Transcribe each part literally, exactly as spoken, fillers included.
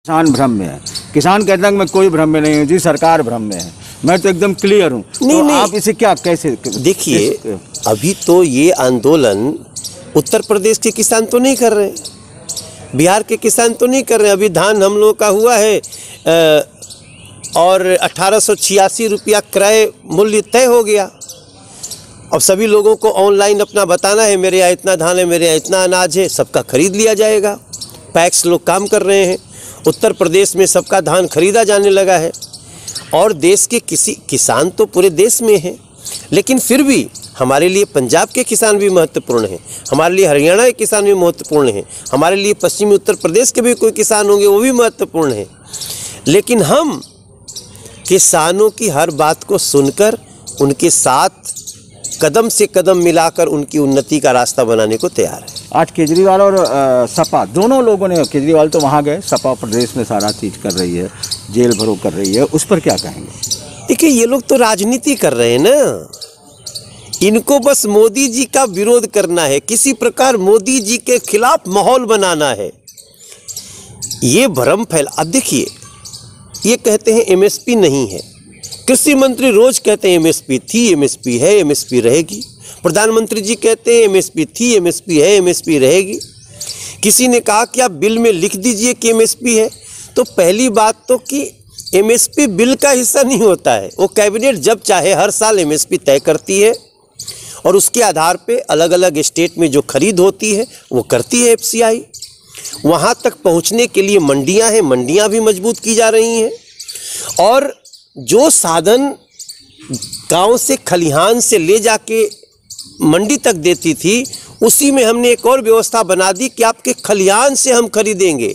किसान भ्रम में है। किसान कहता है कि मैं कोई भ्रम में नहीं हूँ जी, सरकार भ्रम में है। मैं तो एकदम क्लियर हूँ। नहीं तो नहीं आप इसे क्या कैसे देखिए, अभी तो ये आंदोलन उत्तर प्रदेश के किसान तो नहीं कर रहे हैं, बिहार के किसान तो नहीं कर रहे हैं। अभी धान हम लोगों का हुआ है आ, और अठारह सौ छियासी रुपया क्रय मूल्य तय हो गया। अब सभी लोगों को ऑनलाइन अपना बताना है, मेरे यहाँ इतना धान है, मेरे यहाँ इतना अनाज है, सबका खरीद लिया जाएगा। पैक्स लोग काम कर रहे हैं। उत्तर प्रदेश में सबका धान खरीदा जाने लगा है और देश के किसी किसान तो पूरे देश में हैं, लेकिन फिर भी हमारे लिए पंजाब के किसान भी महत्वपूर्ण हैं, हमारे लिए हरियाणा के किसान भी महत्वपूर्ण हैं, हमारे लिए पश्चिमी उत्तर प्रदेश के भी कोई किसान होंगे वो भी महत्वपूर्ण हैं। लेकिन हम किसानों की हर बात को सुनकर उनके साथ कदम से कदम मिलाकर उनकी उन्नति का रास्ता बनाने को तैयार है। आज केजरीवाल और आ, सपा दोनों लोगों ने, केजरीवाल तो वहाँ गए, सपा प्रदेश में सारा चीज कर रही है, जेल भरो कर रही है, उस पर क्या कहेंगे? देखिए, ये लोग तो राजनीति कर रहे हैं ना, इनको बस मोदी जी का विरोध करना है, किसी प्रकार मोदी जी के खिलाफ माहौल बनाना है, ये भ्रम फैला। अब देखिए, ये कहते हैं एमएसपी नहीं है, कृषि मंत्री रोज कहते हैं एमएसपी थी, एमएसपी है, एमएसपी रहेगी। प्रधानमंत्री जी कहते हैं एमएसपी थी, एमएसपी है, एमएसपी रहेगी। किसी ने कहा कि आप बिल में लिख दीजिए कि एमएसपी है, तो पहली बात तो कि एमएसपी बिल का हिस्सा नहीं होता है, वो कैबिनेट जब चाहे हर साल एमएसपी तय करती है और उसके आधार पे अलग अलग स्टेट में जो खरीद होती है वो करती है एफसीआई। वहाँ तक पहुँचने के लिए मंडियाँ हैं, मंडियाँ भी मजबूत की जा रही हैं और जो साधन गांव से खलिहान से ले जाके मंडी तक देती थी, उसी में हमने एक और व्यवस्था बना दी कि आपके खलिहान से हम खरीदेंगे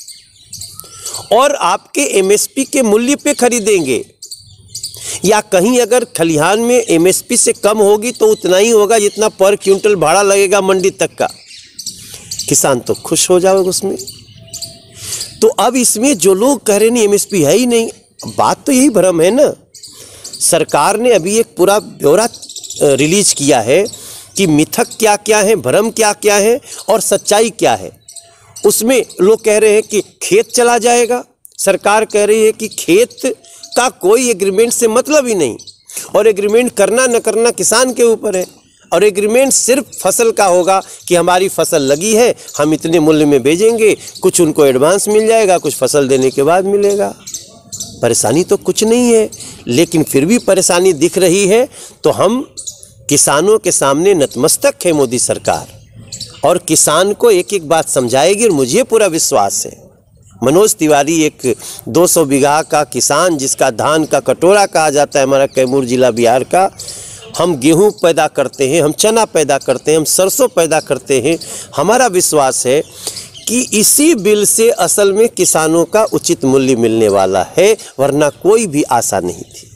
और आपके एमएसपी के मूल्य पे खरीदेंगे, या कहीं अगर खलिहान में एमएसपी से कम होगी तो उतना ही होगा जितना पर क्विंटल भाड़ा लगेगा मंडी तक का। किसान तो खुश हो जाओगे उसमें। तो अब इसमें जो लोग कह रहे नहीं एमएसपी है ही नहीं, बात तो यही भ्रम है ना। सरकार ने अभी एक पूरा ब्यौरा रिलीज किया है कि मिथक क्या क्या है, भ्रम क्या क्या है और सच्चाई क्या है। उसमें लोग कह रहे हैं कि खेत चला जाएगा, सरकार कह रही है कि खेत का कोई एग्रीमेंट से मतलब ही नहीं और एग्रीमेंट करना न करना किसान के ऊपर है, और एग्रीमेंट सिर्फ फसल का होगा कि हमारी फसल लगी है, हम इतने मूल्य में भेजेंगे, कुछ उनको एडवांस मिल जाएगा, कुछ फसल देने के बाद मिलेगा। परेशानी तो कुछ नहीं है, लेकिन फिर भी परेशानी दिख रही है, तो हम किसानों के सामने नतमस्तक है मोदी सरकार, और किसान को एक एक बात समझाएगी और मुझे पूरा विश्वास है। मनोज तिवारी एक दो सौ बीघा का किसान जिसका धान का कटोरा कहा जाता है, हमारा कैमूर जिला बिहार का, हम गेहूं पैदा करते हैं, हम चना पैदा करते हैं, हम सरसों पैदा करते हैं। हमारा विश्वास है कि इसी बिल से असल में किसानों का उचित मूल्य मिलने वाला है, वरना कोई भी आशा नहीं थी।